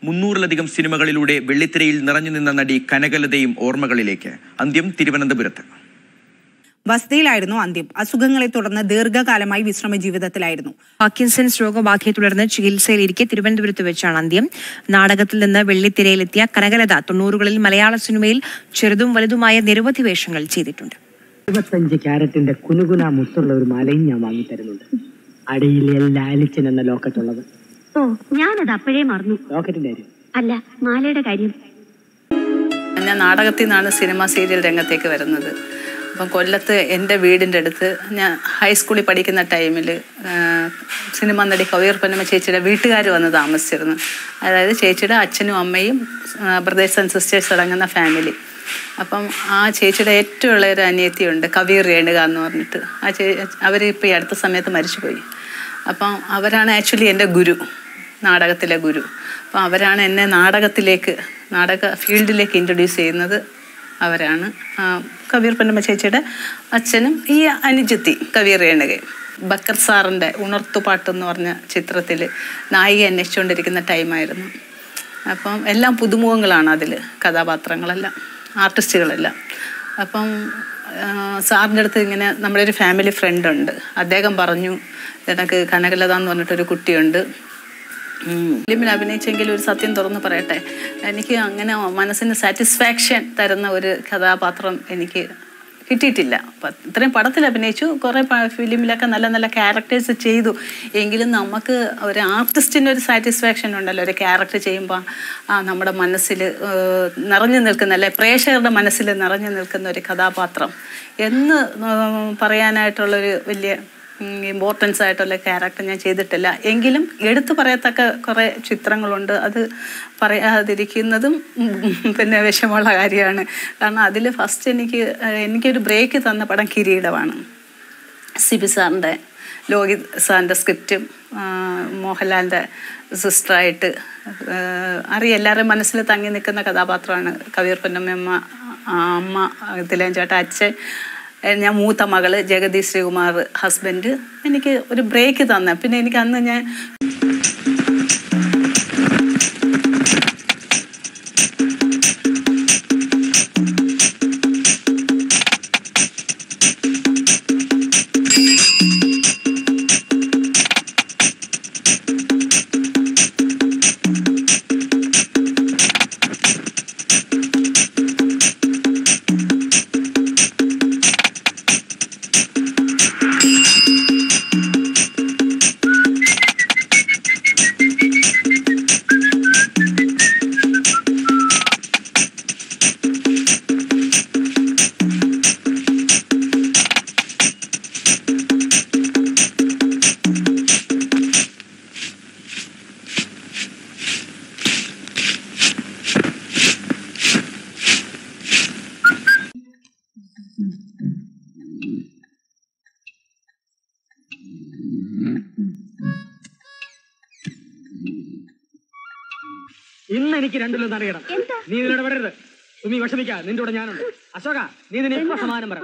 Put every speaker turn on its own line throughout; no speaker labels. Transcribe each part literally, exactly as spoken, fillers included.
മുന്നൂറിലധികം സിനിമകളിലൂടെ വെള്ളിത്തിരയിൽ നിറഞ്ഞു നിന്ന നടി കനകലതയും ഓർമ്മകളിലേക്ക്. അന്ത്യം തിരുവനന്തപുരത്ത്.
വസതിയിലായിരുന്നു അന്ത്യം. അസുഖങ്ങളെ തുടർന്ന് ദീർഘകാലമായി വിശ്രമ ജീവിതത്തിലായിരുന്നു.
പാർക്കിൻസൺസ് രോഗബാധയെ തുടർന്ന് ചികിത്സയിലിരിക്കെ തിരുവനന്തപുരത്ത് വെച്ചാണ് അന്ത്യം. നാടകത്തിൽ നിന്ന് വെള്ളിത്തിരയിലെത്തിയ കനകലത തൊണ്ണൂറുകളിൽ മലയാള സിനിമയിൽ ചെറുതും വലുതുമായ നിരവധി വേഷങ്ങൾ ചെയ്തിട്ടുണ്ട്.
ഇരുപത്തഞ്ച് ക്യാരറ്റിന്റെ കുനുകുന മുത്തുള്ള ഒരു മാലയും ഞാൻ വാങ്ങി തരുന്നുണ്ട്. അടിയിൽ എല്ലാ ആലിച്ചൻ എന്ന ലോക്കറ്റുള്ളത്.
ഓ, ഞാനത് അപ്പോഴേ മറന്നു.
ലോക്കറ്റിന്റെ കാര്യം
അല്ല, മാലയുടെ കാര്യം.
ഞാൻ നാടകത്തിൽ നിന്നാണ് സിനിമ സീരിയൽ രംഗത്തേക്ക് വരുന്നത്. അപ്പം കൊല്ലത്ത് എൻ്റെ വീടിൻ്റെ അടുത്ത് ഞാൻ ഹൈസ്കൂളിൽ പഠിക്കുന്ന ടൈമിൽ സിനിമ നടി കവിയൂർ പൊന്നമ്മ ചേച്ചിയുടെ വീട്ടുകാർ വന്ന് താമസിച്ചിരുന്നു. അതായത് ചേച്ചിയുടെ അച്ഛനും അമ്മയും ബ്രദേഴ്സ് ആൻഡ് സിസ്റ്റേഴ്സ് അടങ്ങുന്ന ഫാമിലി. അപ്പം ആ ചേച്ചിയുടെ ഏറ്റവും ഉള്ള ഒരു അനിയത്തിയുണ്ട്, കവിയൂർ രേണുക എന്ന് പറഞ്ഞിട്ട്. ആ ചേ അവരിപ്പോൾ ഈ അടുത്ത സമയത്ത് മരിച്ചുപോയി. അപ്പം അവരാണ് ആക്ച്വലി എൻ്റെ ഗുരു, നാടകത്തിലെ ഗുരു. അപ്പം അവരാണ് എന്നെ നാടകത്തിലേക്ക് നാടക ഫീൽഡിലേക്ക് ഇൻട്രൊഡ്യൂസ് ചെയ്യുന്നത്. അവരാണ് കവിയൂർ പൊന്നമ്മ ചേച്ചിയുടെ അച്ഛനും ഈ അനുജത്തി കവിയൂർ രേണുകയും. ബക്കർ സാറിൻ്റെ ഉണർത്തുപാട്ട് എന്ന് പറഞ്ഞ ചിത്രത്തിൽ നായിക അന്വേഷിച്ചുകൊണ്ടിരിക്കുന്ന ടൈമായിരുന്നു. അപ്പം എല്ലാം പുതുമുഖങ്ങളാണ് അതിൽ, കഥാപാത്രങ്ങളെല്ലാം ആർട്ടിസ്റ്റുകളെല്ലാം. അപ്പം സാറിൻ്റെ അടുത്ത് ഇങ്ങനെ നമ്മുടെ ഒരു ഫാമിലി ഫ്രണ്ട് ഉണ്ട്, അദ്ദേഹം പറഞ്ഞു എനിക്ക് കനകലത എന്ന് പറഞ്ഞിട്ടൊരു കുട്ടിയുണ്ട്, ഫിലിമിൽ അഭിനയിച്ചെങ്കിൽ ഒരു സത്യം തുറന്ന് പറയട്ടെ, എനിക്ക് അങ്ങനെ മനസ്സിന് സാറ്റിസ്ഫാക്ഷൻ തരുന്ന ഒരു കഥാപാത്രം എനിക്ക് കിട്ടിയിട്ടില്ല. അപ്പം ഇത്രയും പടത്തിൽ അഭിനയിച്ചു, കുറേ ഫിലിമിലൊക്കെ നല്ല നല്ല ക്യാരക്ടേഴ്സ് ചെയ്തു. എങ്കിലും നമുക്ക് ഒരു ആർട്ടിസ്റ്റിൻ്റെ ഒരു സാറ്റിസ്ഫാക്ഷൻ ഉണ്ടല്ലോ, ഒരു ക്യാരക്ടർ ചെയ്യുമ്പോൾ ആ നമ്മുടെ മനസ്സിൽ നിറഞ്ഞു നിൽക്കുന്ന, അല്ലെ പ്രേക്ഷകരുടെ മനസ്സിൽ നിറഞ്ഞു നിൽക്കുന്ന ഒരു കഥാപാത്രം എന്ന് പറയാനായിട്ടുള്ളൊരു വലിയ ഇമ്പോർട്ടൻസ് ആയിട്ടുള്ള ക്യാരക്ടർ ഞാൻ ചെയ്തിട്ടില്ല. എങ്കിലും എടുത്തു പറയത്തക്ക കുറേ ചിത്രങ്ങളുണ്ട്. അത് പറയാതിരിക്കുന്നതും പിന്നെ വിഷമമുള്ള കാര്യമാണ്. കാരണം അതിൽ ഫസ്റ്റ് എനിക്ക് എനിക്കൊരു ബ്രേക്ക് തന്ന പടം കിരീടമാണ്. സിബി സാറിൻ്റെ, ലോഹിത് സാറിൻ്റെ സ്ക്രിപ്റ്റും മോഹൻലാലിൻ്റെ സിസ്റ്ററായിട്ട് അറിയാം, എല്ലാവരുടെയും മനസ്സിൽ തങ്ങി നിൽക്കുന്ന കഥാപാത്രമാണ് കവിയൂർ പൊന്നമ്മ അമ്മ, തിലകൻ അച്ഛൻ, ഞാൻ മൂത്ത മകള്, ജഗതി ശ്രീകുമാർ ഹസ്ബൻഡ്. എനിക്ക് ഒരു ബ്രേക്ക് തന്നെ. പിന്നെ എനിക്ക് അന്ന് ഞാൻ
ഇന്ന് എനിക്ക് രണ്ടിലൊന്നും അറിയണം. നീ ഇതിലൂടെ വരരുത്. സുമി വിഷമിക്കാ, നിന്റെ കൂടെ ഞാനുണ്ട്. അശോക, നീ ഇതിന് ഇപ്പൊ സമാനം പറ.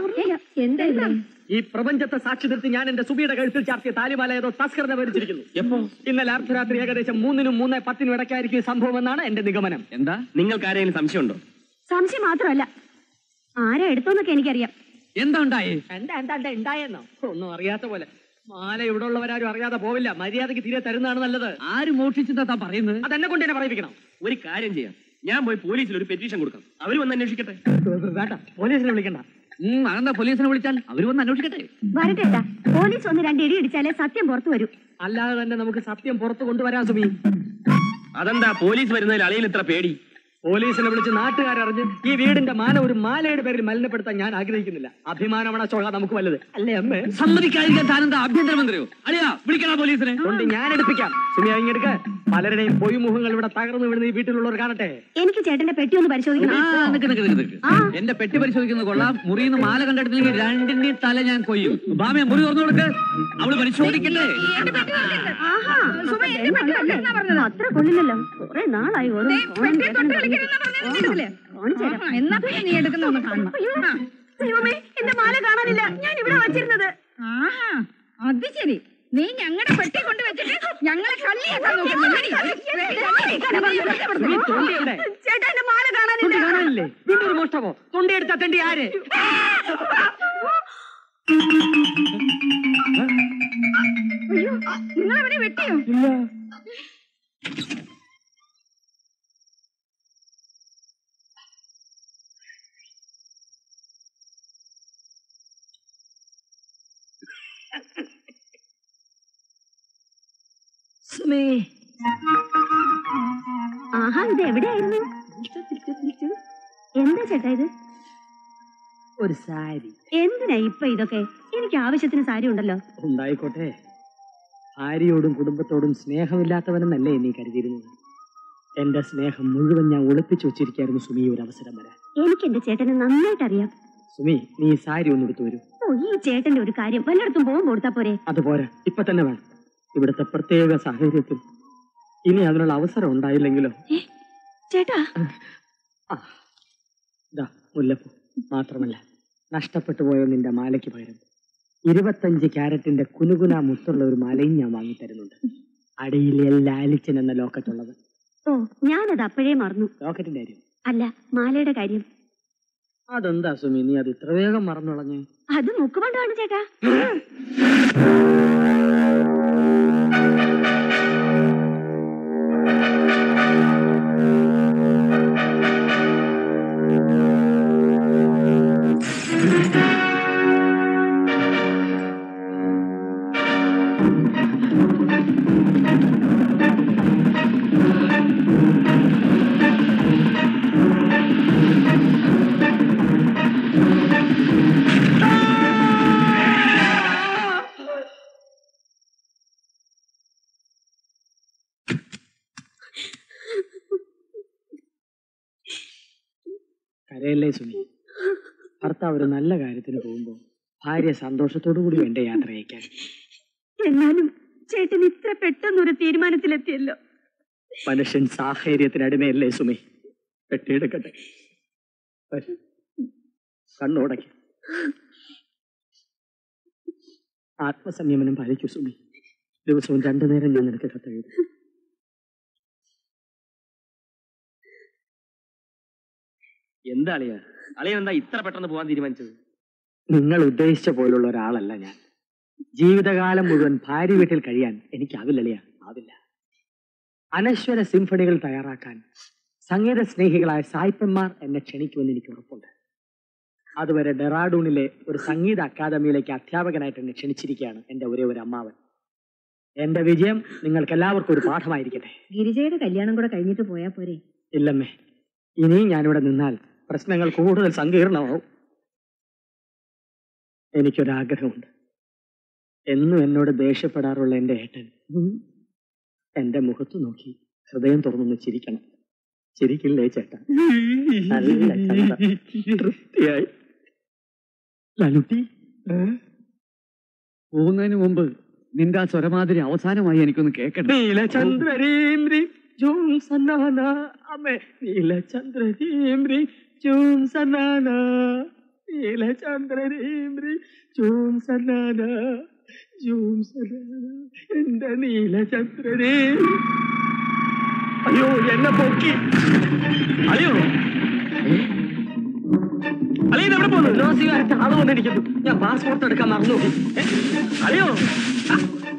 ഈ പ്രപഞ്ചത്തെ സാക്ഷി നിർത്തി ഞാൻ എന്റെ സുബിയുടെ കഴുത്തിൽ ചാർത്തിയ താലിമാല ഏതോ തസ്കറിനെ ഭരിച്ചിരിക്കുന്നു. എപ്പോ? ഇന്നലെ അർദ്ധരാത്രി ഏകദേശം മൂന്നിനും മൂന്ന് പത്തിനും ഇടയ്ക്കായിരിക്കും സംഭവം എന്നാണ് എന്റെ നിഗമനം. എന്താ നിങ്ങൾക്ക് ആരെങ്കിലും സംശയമുണ്ടോ?
സംശയം മാത്രമല്ല, ആരാ എടുത്തോന്നൊക്കെ എനിക്കറിയാം.
എന്താ ഉണ്ടായേ? എന്താ എന്താ ഉണ്ടായെന്നോ? ഒന്നും അറിയാത്ത പോലെ. മാല ഇവിടെ ഉള്ളവരാരും അറിയാതെ പോവില്ല. മര്യാദക്ക് തീരെ തരുന്നതാണ് നല്ലത്. ആര് മോഷ്ടിച്ചതാ പറയുന്നത്? അതെന്നെ കൊണ്ട് തന്നെ പറയിപ്പിക്കണം. ഒരു കാര്യം ചെയ്യാം, ഞാൻ പോയി പോലീസിൽ ഒരു പെറ്റീഷൻ കൊടുക്കാം. അവര് വന്ന് അന്വേഷിക്കട്ടെ. വേണ്ട, പോലീസിനെ വിളിക്കണ്ട. അതെന്താ പോലീസിനെ വിളിച്ചാൽ അവര് വന്ന് അന്വേഷിക്കട്ടെ.
വരട്ടെ, പോലീസ് ഒന്ന് രണ്ട് ഇടി ഇടിച്ചാലേ സത്യം പുറത്തു വരും.
അല്ലാതെ തന്നെ നമുക്ക് സത്യം പുറത്തു കൊണ്ടുവരാൻ സുമി. അതെന്താ പോലീസ് വരുന്നതിൽ അളിയിൽ ഇത്ര പേടി? പോലീസിനെ വിളിച്ച് നാട്ടുകാരറിഞ്ഞ് ഈ വീടിന്റെ മാന ഒരു മാലയുടെ പേരിൽ മലിനപ്പെടുത്താൻ ഞാൻ ആഗ്രഹിക്കുന്നില്ല. അഭിമാനമാണ് ചോള നമുക്ക് വലുത്, അല്ലേ അമ്മേ? സമ്മതിക്കാതിരിക്കാൻ താനെന്താ ആഭ്യന്തരമന്ത്രിയോ? അളിയാ, വിളിക്കണ പോലീസിനെ. കൊണ്ട് ഞാൻ എടുപ്പിക്കാം. സുമി ഇങ്ങെടുക്ക. പലരുടെയും പൊയ്മുഖങ്ങൾ ഇവിടെ തകർന്നു വീഴുന്ന ഈ വീട്ടിലുള്ളവർ കാണട്ടെ.
എനിക്ക് ചേട്ടന്റെ പെട്ടി ഒന്ന് പരിശോധിക്കണം.
എന്റെ പെട്ടി പരിശോധിക്കുന്നത് കൊള്ളാം. മുറിന്ന് മാല കണ്ടെടുത്തില്ലെങ്കിൽ രണ്ടിന്റെയും തല ഞാൻ കൊയ്യും. ബാമയെ മുറി തുറന്നു കൊടുക്ക്, അവള് പരിശോധിക്കട്ടെ.
അത്ര കൊള്ളില്ലല്ലോ, കുറെ നാളായി ഓരോ എന്റെ മാല കാണാനില്ല. ഞാൻ ഇവിടെ വച്ചിരുന്നത്.
ആഹാ, അത് ശരി.
നീ ഞങ്ങളുടെ പെട്ടി കൊണ്ട് വെച്ചിട്ട് ഞങ്ങളെ കള്ളിയാക്കാൻ നോക്കുന്നു. ചേട്ടാ എന്റെ മാല കാണാനില്ല.
കാണാനില്ലേ? വീണ്ടും ഒരു മോഷ്ടമോ? തൊണ്ടിയെടുത്ത തെണ്ടി ആര്?
അയ്യോ, നിങ്ങൾ അവനെ വെട്ടിയോ?
ഇല്ല.
സുമേ, ആഹാ, ഇത് എവിടെയായിരുന്നു? എന്താ ചേട്ടാ ഇത്?
ഒരു സാരി.
എന്തിനാ ഇപ്പൊ ഇതൊക്കെ? എനിക്ക് ആവശ്യത്തിന് സാരി ഉണ്ടല്ലോ.
ഉണ്ടായിക്കോട്ടെ. ഭാര്യയോടും കുടുംബത്തോടും സ്നേഹമില്ലാത്തവനെന്നല്ലേ നീ കരുതിയിരുന്നത്? എന്റെ സ്നേഹം മുഴുവൻ ഞാൻ ഒളിപ്പിച്ചു വെച്ചിരിക്കായിരുന്നു സുമി, ഒരു അവസരം വരാൻ.
എനിക്ക് എന്റെ ചേട്ടനെ നന്നായിട്ട് അറിയാം.
സുമി, നീ സാരി ഒന്ന് എടുത്തു വരൂ.
ഓ, ഈ ചേട്ടന്റെ ഒരു കാര്യം വല്ലയിടത്തും പോകുമ്പോൾ കൊടുത്താ പോരെ?
അതുപോലെ ഇപ്പൊ തന്നെ വേണം. ഇവിടുത്തെ പ്രത്യേക സാഹചര്യത്തിൽ ഇനി അതിനുള്ള അവസരം ഉണ്ടായില്ലെങ്കിലോ?
ചേട്ടാ,
മുല്ലപ്പൂ മാത്രമല്ല, നഷ്ടപ്പെട്ടു പോയ നിന്റെ മാലയ്ക്ക് പകരം ഇരുപത്തഞ്ച് ക്യാരറ്റിന്റെ കുനുകുന മുത്തുള്ള ഒരു മാലയും ഞാൻ വാങ്ങിത്തരുന്നുണ്ട്. അടിയിൽ ലാലിച്ചൻ എന്ന ലോക്കറ്റ് ഉള്ളത്.
ഓ, ഞാനത് അപ്പോഴേ മറന്നു.
ലോക്കറ്റിന്റെ കാര്യം
അല്ല, മാലയുടെ കാര്യം.
അതെന്താ സുമി, നീ അത് ഇത്ര വേഗം മറന്നുളഞ്ഞു?
അത് മുക്കുകൊണ്ടാണ് ചേട്ടാ.
കരയല്ലേ സുമി. ഭർത്താവ് ഒരു നല്ല കാര്യത്തിന് പോകുമ്പോ ഭാര്യ സന്തോഷത്തോടു കൂടി വേണ്ട യാത്ര അയക്കാൻ.
എന്നാലും ചേട്ടൻ ഇത്ര പെട്ടെന്നൊരു തീരുമാനത്തിലെത്തിയല്ലോ.
മനുഷ്യൻ സാഹചര്യത്തിനടിമയല്ലേ സുമി. പെട്ടിയെടുക്കട്ടെ, കണ്ണോടയ്ക്ക്. ആത്മസംയമനം പാലിക്കൂ സുമി. ദിവസവും രണ്ടു നേരം ഞാൻ നിനക്ക് കത്തെഴുതും.
എന്താ അളിയ അളിയൻ എന്താ ഇത്ര പെട്ടെന്ന് പോകാൻ തീരുമാനിച്ചത്?
നിങ്ങൾ ഉദ്ദേശിച്ച പോലുള്ള ഒരാളല്ല ഞാൻ. ജീവിതകാലം മുഴുവൻ ഭാര്യ വീട്ടിൽ കഴിയാൻ എനിക്കാവില്ല അളിയ, ആവില്ല. അനശ്വര സിംഫണികൾ തയ്യാറാക്കാൻ സംഗീത സ്നേഹികളായ സായിപ്പന്മാർ എന്നെ ക്ഷണിക്കുമെന്ന് എനിക്ക് ഉറപ്പുണ്ട്. അതുവരെ ഡെറാഡൂണിലെ ഒരു സംഗീത അക്കാദമിയിലേക്ക് അധ്യാപകനായിട്ട് എന്നെ ക്ഷണിച്ചിരിക്കുകയാണ് എന്റെ ഒരേ ഒരു അമ്മാവൻ. എന്റെ വിജയം നിങ്ങൾക്ക് എല്ലാവർക്കും ഒരു പാഠമായിരിക്കട്ടെ.
ഗിരിജയുടെ കല്യാണം കൂടെ കഴിഞ്ഞിട്ട് പോയാ പോരെ?
ഇല്ലമ്മേ, ഇനിയും ഞാനിവിടെ നിന്നാൽ പ്രശ്നങ്ങൾ കൂടുതൽ സങ്കീർണമാവും. എനിക്കൊരാഗ്രഹമുണ്ട്. എന്നും എന്നോട് ദേഷ്യപ്പെടാറുള്ള എന്റെ ഏട്ടൻ എന്റെ മുഖത്ത് നോക്കി ഹൃദയം തുറന്നൊന്ന് ചിരിക്കണം. ചിരിക്കില്ലേ ചേട്ടാ? നല്ല തൃപ്തിയായി. ലനുട്ടി,
പോകുന്നതിന് മുമ്പ് നിന്റെ ആ സ്വരമാതിരി അവസാനമായി എനിക്കൊന്ന് കേൾക്കണം.
നീലചന്ദ്രീംരി ജൂം സന്നാന അമ്മേ, നീലചന്ദ്രീംരി ജൂം സന്നാന, നീലചന്ദ്രീംരി ജൂം സന്നാന, ജൂം സന്നാന, എന്റെ നീലചന്ദ്രനേ. അയ്യോ, എന്നെ പൊക്കി. അയ്യോ, അളിയൻ എവിടെ പോകുന്നു? ആള് വന്നിരിക്കുന്നു. ഞാൻ പാസ്പോർട്ട് എടുക്കാൻ മറന്നു. അയ്യോ,